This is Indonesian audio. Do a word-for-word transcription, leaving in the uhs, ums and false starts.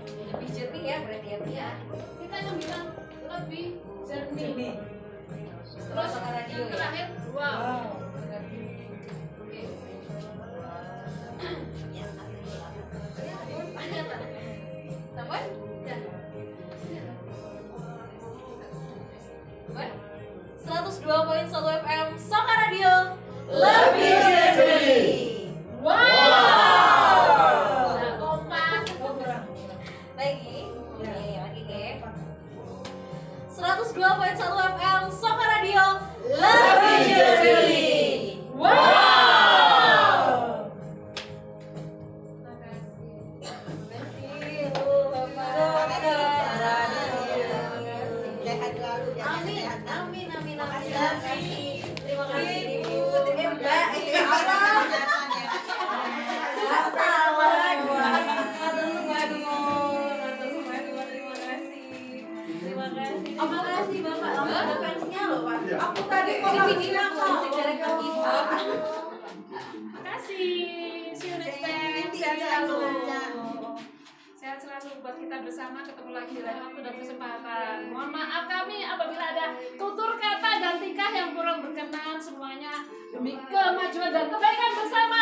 Lebih jernih ya berarti ya, ya. Kita yang bilang lebih jernih. Terus radio yang terakhir wow. Wow. Oke. Teman? seratus dua koma satu F M Saka Radio lebih jernih. Wow. Wow. Nah, kompak. Lagi, nih lagi ya. seratus dua koma satu F M Saka Radio lebih jernih. Wow. Amin, amin, amin, amin. Terima kasih Ibu. Eh, Mbak, eh, Allah. Sama-sama. Atur semua dong. Atur semua dong. Terima kasih. Terima kasih. Terima kasih Bapak. Ada fansnya loh, Pak. Aku tadi kok video musik dari Kang Ibu. Makasih. See you next time. Sehat selalu. Sehat selalu buat kita bersama. Ketemu lagi di lain waktu dan kesempatan. Mohon maaf kami apabila ada tutur kata dan tingkah yang kurang berkenan, semuanya demi kemajuan dan kebaikan bersama.